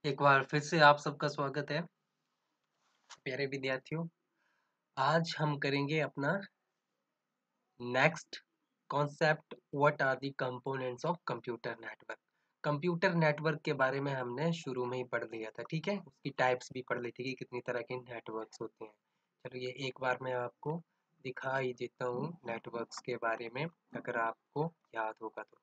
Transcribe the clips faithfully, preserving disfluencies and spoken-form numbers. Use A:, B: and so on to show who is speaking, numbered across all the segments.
A: एक बार फिर से आप सबका स्वागत है प्यारे विद्यार्थियों। आज हम करेंगे अपना next concept, what are the components of computer network. Computer network के बारे में हमने शुरू में ही पढ़ लिया था, ठीक है। उसकी टाइप्स भी पढ़ ली थी कि कितनी तरह के नेटवर्क्स होते हैं। चलो ये एक बार मैं आपको दिखा ही देता हूँ नेटवर्क्स के बारे में, अगर आपको याद होगा तो।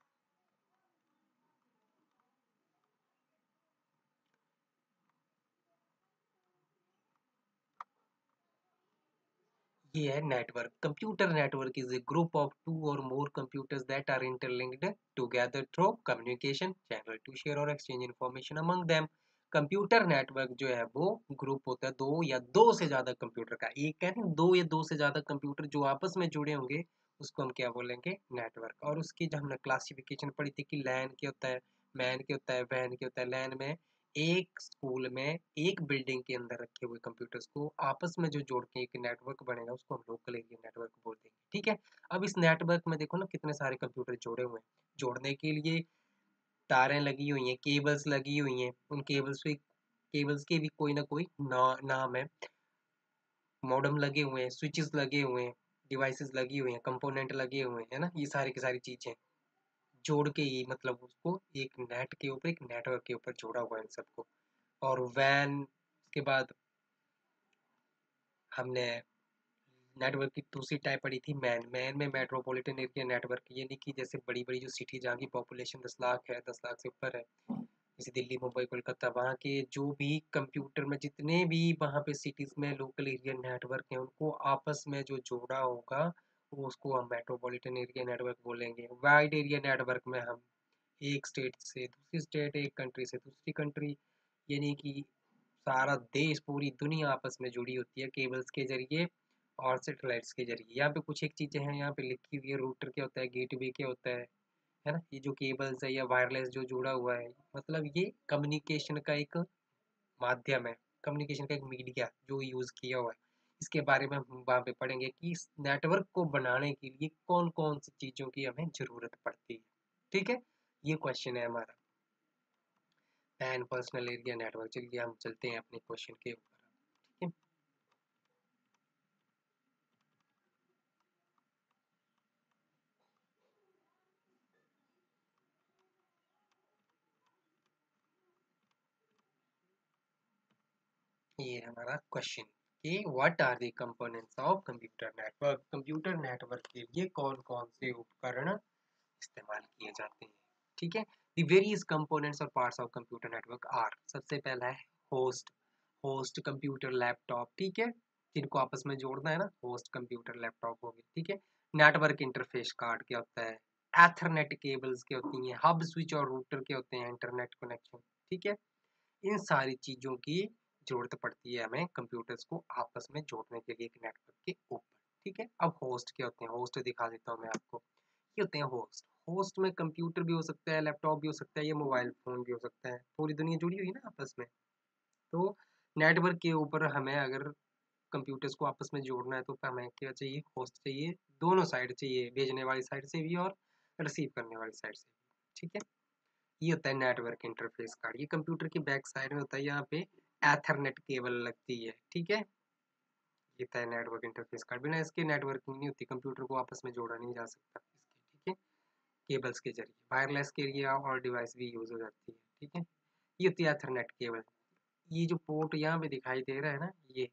A: ये है network. Computer network is a group of two और more computers that are interlinked together through communication channel to share और exchange information among them. Computer network जो है वो ग्रुप होता है दो या दो से ज्यादा कंप्यूटर का। एक है ना, दो या दो से ज्यादा कंप्यूटर जो आपस में जुड़े होंगे, उसको हम क्या बोलेंगे, नेटवर्क। और उसकी जब हमने क्लासिफिकेशन पढ़ी थी कि लैन क्या होता है, मैन क्या होता है, वैन क्या होता है। लैन में एक स्कूल में एक बिल्डिंग के अंदर रखे हुए कंप्यूटर्स को आपस में जो जोड़ के एक नेटवर्क बनेगा, उसको हम लोकल एरिया नेटवर्क बोल देंगे, ठीक है। अब इस नेटवर्क में देखो ना कितने सारे कंप्यूटर जोड़े हुए हैं। जोड़ने के लिए तारें लगी हुई हैं, केबल्स लगी हुई हैं। उन केबल्स पे केबल्स के भी कोई ना कोई ना, नाम है। मॉडेम लगे हुए हैं, स्विचेस लगे हुए हैं, डिवाइसेस लगी हुई हैं, कंपोनेंट लगे हुए हैं, है ना। ये सारी की सारी चीजें जोड़ के ही मतलब उसको एक नेट के ऊपर, एक नेटवर्क के ऊपर जोड़ा हुआ है इन सबको। और वैन के बाद हमने नेटवर्क की दूसरी टाइप पढ़ी थी मैन। मैन में मेट्रोपॉलिटन एरिया नेटवर्क, यानी कि जैसे बड़ी बड़ी जो सिटी जहाँ की पॉपुलेशन दस लाख है, दस लाख से ऊपर है, जैसे दिल्ली, मुंबई, कोलकाता, वहाँ के जो भी कंप्यूटर में जितने भी वहाँ पे सिटीज में लोकल एरिया नेटवर्क हैं, उनको आपस में जो जोड़ा होगा वो उसको हम मेट्रोपॉलिटन एरिया नेटवर्क बोलेंगे। वाइड एरिया नेटवर्क में हम एक स्टेट से दूसरी स्टेट, एक कंट्री से दूसरी कंट्री, यानी कि सारा देश, पूरी दुनिया आपस में जुड़ी होती है केबल्स के जरिए और सैटेलाइट्स के जरिए। यहाँ पे कुछ एक चीजें हैं यहाँ पे लिखी हुई है। रूटर क्या होता है, गेटवे क्या होता है है ना। ये जो केबल्स है या वायरलेस जो जुड़ा हुआ है, मतलब ये कम्युनिकेशन का एक माध्यम है, कम्युनिकेशन का एक मीडिया जो यूज किया हुआ है। इसके बारे में हम वहाँ पे पढ़ेंगे कि इस नेटवर्क को बनाने के लिए कौन कौन सी चीजों की हमें जरूरत पड़ती है, ठीक है। ये क्वेश्चन है हमारा पैन पर्सनल एरिया नेटवर्क। चलिए हम चलते हैं अपने क्वेश्चन के ऊपर, ठीक है। ये हमारा क्वेश्चन कि what are the components of computer network. Computer network के लिए कौन कौन से उपकरण इस्तेमाल किए जाते हैं, ठीक है। द वेरियस कंपोनेंट्स और parts of computer network are, सबसे पहला है होस्ट। होस्ट कंप्यूटर लैपटॉप, ठीक है, जिनको आपस में जोड़ना है ना, होस्ट कंप्यूटर लैपटॉप हो गए, ठीक है। नेटवर्क इंटरफेस कार्ड क्या होता है, एथरनेट केबल्स क्या होती हैं, हब स्विच और रूटर क्या होते हैं, इंटरनेट कनेक्शन, ठीक है। इन सारी चीजों की जरूरत पड़ती है हमें कंप्यूटर्स को आपस में जोड़ने के लिए एक नेटवर्क के ऊपर, ठीक है। अब होस्ट क्या होते हैं, होस्ट दिखा देता हूँ मैं आपको। ये होते हैं होस्ट। होस्ट में कंप्यूटर भी हो सकता है, लैपटॉप भी हो सकता है, या मोबाइल फोन भी हो सकता है। पूरी दुनिया जुड़ी हुई है ना आपस में। तो नेटवर्क के ऊपर हमें अगर कंप्यूटर्स को आपस में जोड़ना है तो हमें क्या चाहिए, होस्ट चाहिए। दोनों साइड चाहिए, भेजने वाली साइड से भी और रिसीव करने वाली साइड से भी, ठीक है। ये होता है नेटवर्क इंटरफेस कार्ड। ये कंप्यूटर की बैक साइड में होता है, यहाँ पे एथरनेट केबल लगती है, ठीक है। ये होता है नेटवर्क इंटरफेस कार्ड। बिना इसके नेटवर्किंग नहीं होती, कंप्यूटर को आपस में जोड़ा नहीं जा सकता इसके, ठीक है, केबल्स के जरिए। वायरलेस के लिए और डिवाइस भी यूज हो जाती है, ठीक है। ये होती है एथरनेट केबल। ये जो पोर्ट यहाँ पे दिखाई दे रहा है ना, ये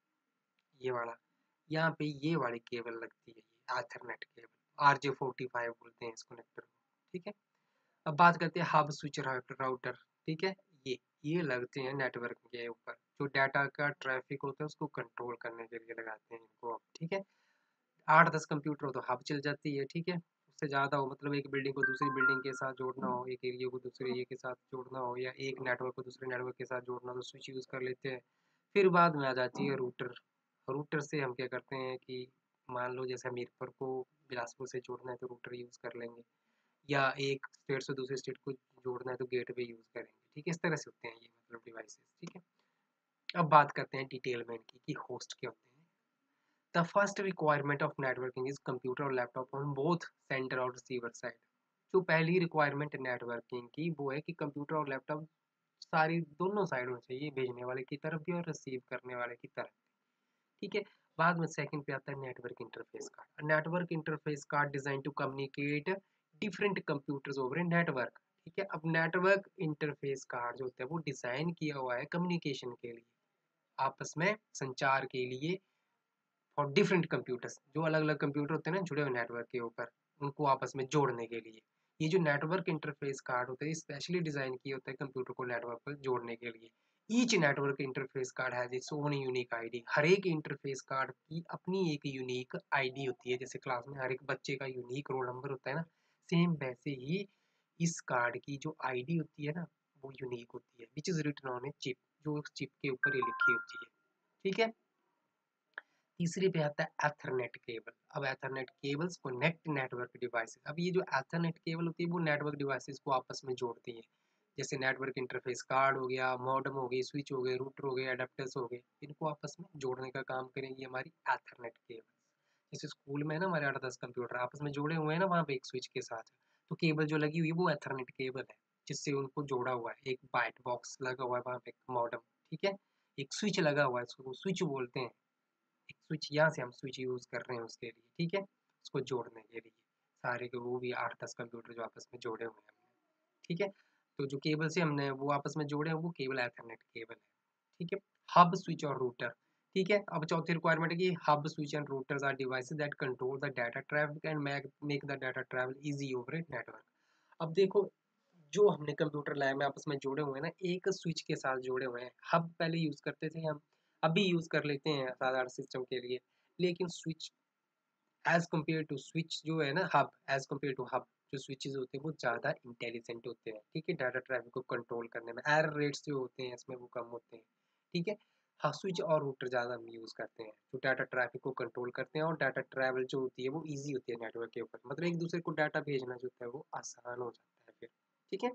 A: ये वाला, यहाँ पे ये वाली केबल लगती है, ये ethernet cable. R J forty five बोलते हैं इस कनेक्टर को, ठीक है। अब बात करते हैं हब स्विच राउटर, ठीक है। ये ये लगते हैं नेटवर्क के ऊपर, जो डाटा का ट्रैफिक होता है उसको कंट्रोल करने के लिए लगाते हैं इनको, ठीक है। आठ दस कंप्यूटर हो तो हब चल जाती है, ठीक है। उससे ज़्यादा हो, मतलब एक बिल्डिंग को दूसरी बिल्डिंग के साथ जोड़ना हो, एक एरिया को दूसरे एरिया के साथ जोड़ना हो, या एक नेटवर्क को दूसरे नेटवर्क के साथ जोड़ना हो, तो स्विच यूज़ कर लेते हैं। फिर बाद में आ जाती है रूटर। रूटर से हम क्या करते हैं कि मान लो जैसे हमीरपुर को बिलासपुर से जोड़ना है तो रूटर यूज़ कर लेंगे, या एक स्टेट से दूसरे स्टेट को जोड़ना है तो गेटवे यूज़ करेंगे, ठीक है। इस तरह से होते हैं ये मतलब डिवाइसेस, ठीक है। अब बात करते हैं डिटेल में इनकी कि होस्ट क्या होते हैं। The first requirement of networking is computer और लैपटॉप ऑन बोथ सेंडर और रिसीवर साइड। जो पहली रिक्वायरमेंट है नेटवर्किंग की वो है कि कंप्यूटर और लैपटॉप सारी दोनों साइड होनी चाहिए, भेजने वाले की तरफ भी और रिसीव करने वाले की तरफ, ठीक है। बाद में सेकंड पे आता है network interface card. Network interface card design to communicate different computers over a network, ठीक है। अब नेटवर्क इंटरफेस कार्ड जो होता है वो डिजाइन किया हुआ है कम्युनिकेशन के लिए, आपस में संचार के लिए, फॉर डिफरेंट कंप्यूटर्स, जो अलग अलग कंप्यूटर होते हैं ना जुड़े हुए नेटवर्क के ऊपर, उनको आपस में जोड़ने के लिए। ये जो नेटवर्क इंटरफेस कार्ड होता है स्पेशली डिजाइन किया होता है कंप्यूटर को नेटवर्क पर जोड़ने के लिए। Each network interface card has its own unique ID. हर एक इंटरफेस कार्ड की अपनी एक यूनिक आईडी होती है, जैसे क्लास में हर एक बच्चे का यूनिक रोल नंबर होता है ना, सेम वैसे ही इस कार्ड की जो आईडी होती है ना वो यूनिक होती है, which is written on a chip, जो उस चिप के ऊपर ही लिखी होती है, ठीक है। तीसरे पे आता है एथरनेट केबल। अब ethernet cables connect network devices. अब ये जो एथरनेट केबल होती है वो नेटवर्क डिवाइसेस को आपस में जोड़ती है, जैसे नेटवर्क इंटरफेस कार्ड हो गया, मॉडेम हो गई, स्विच हो गए, रूटर हो गए, अडेप्टर्स हो गए, इनको आपस में जोड़ने का काम करेंगी हमारी एथरनेट केबल। जैसे स्कूल में ना हमारे आठ दस कंप्यूटर आपस में जोड़े हुए हैं ना, वहाँ पे एक स्विच के साथ, तो केबल जो लगी हुई है वो एथरनेट केबल है, जिससे उनको जोड़ा हुआ है। एक बाइट बॉक्स लगा हुआ है वहाँ पे, मॉडेम, ठीक है। एक स्विच लगा हुआ है, उसको स्विच बोलते हैं। एक स्विच यहाँ से हम स्विच यूज़ कर रहे हैं उसके लिए, ठीक है, उसको जोड़ने के लिए सारे के, वो भी आठ दस कंप्यूटर जो आपस में जोड़े हुए हैं हमने, ठीक है। तो जो केबल से हमने वो आपस में जोड़े हैं वो केबल एथरनेट केबल है, ठीक है। हब स्विच और रूटर, ठीक है। अब चौथी रिक्वायरमेंट है कि hub switch and routers are devices that control the data traffic and make make the data travel easy over a network. अब देखो, जो हमने कंप्यूटर लैब में आपस में जोड़े हुए हैं ना, एक स्विच के साथ जोड़े हुए हैं। हब पहले यूज़ करते थे हम, अभी यूज़ कर लेते हैं साधारण सिस्टम के लिए, लेकिन switch as compare to switch जो है ना, hub as compare to hub, जो स्विचेस होते हैं वो ज़्यादा इंटेलिजेंट होते हैं, ठीक है, डाटा ट्रैफिक को कंट्रोल करने में। एरर रेट्स जो होते हैं इसमें वो कम होते हैं, ठीक है। हाँ, स्विच और रूटर ज़्यादा हम यूज़ करते हैं, जो डाटा ट्रैफिक को कंट्रोल करते हैं, और डाटा ट्रैवल जो होती है वो ईजी होती है नेटवर्क के ऊपर, मतलब एक दूसरे को डाटा भेजना जो होता है वो आसान हो जाता है फिर, ठीक है।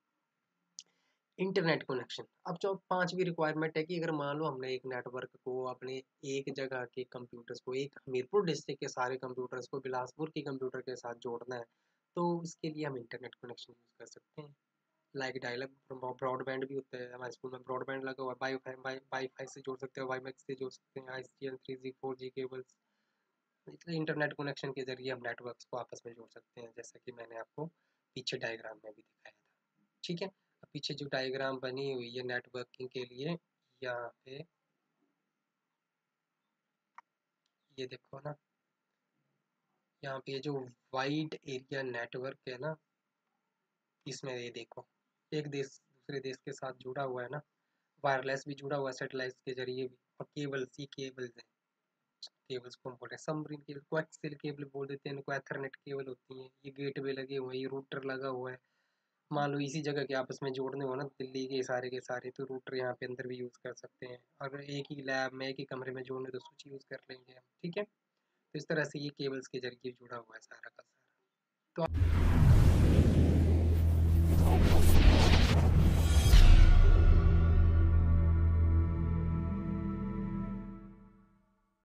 A: Internet connection. अब जो पांचवी रिक्वायरमेंट है कि अगर मान लो हमने एक नेटवर्क को अपने एक जगह के कंप्यूटर्स को, एक हमीरपुर डिस्ट्रिक्ट के सारे कंप्यूटर्स को बिलासपुर के कंप्यूटर के साथ जोड़ना है, तो इसके लिए हम इंटरनेट कनेक्शन यूज़ कर सकते हैं। लाइक डायलअप ब्रॉडबैंड भी होता है, हमारे स्कूल में ब्रॉडबैंड लगा हुआ है, वाईफाई वाई वाईफाई से जोड़ सकते हैं, वाईमैक्स से जोड़ सकते हैं, I S D N three G four G cables. Internet connection के जरिए हम नेटवर्क्स को आपस में जोड़ सकते हैं, जैसा कि मैंने आपको पीछे डायग्राम में भी दिखाया था, ठीक है। पीछे जो डायग्राम बनी हुई है नेटवर्किंग के लिए, यहाँ पे ये देखो ना, यहाँ पे जो वाइड एरिया नेटवर्क है ना, इसमें ये देखो, एक देश दूसरे देश के साथ जुड़ा हुआ है ना, वायरलेस भी जुड़ा हुआ है सैटेलाइट के जरिए भी, और केबल्स ही केबल्स हैं। केबल्स को हम बोल रहे हैं सबमरीन केबल, कोएक्सियल केबल बोल देते हैं इनको, एथरनेट केबल होती है। ये गेटवे लगे हुए हैं, ये रूटर लगा हुआ है। मान लो इसी जगह के आपस में जोड़ने हो ना दिल्ली के सारे के सारे, तो रूटर यहाँ पे अंदर भी यूज़ कर सकते हैं। अगर एक ही लैब में एक ही कमरे में जोड़ने तो स्विच यूज़ कर लेंगे हम, ठीक है। तो इस तरह से ये केबल्स के जरिए जुड़ा हुआ है सारा का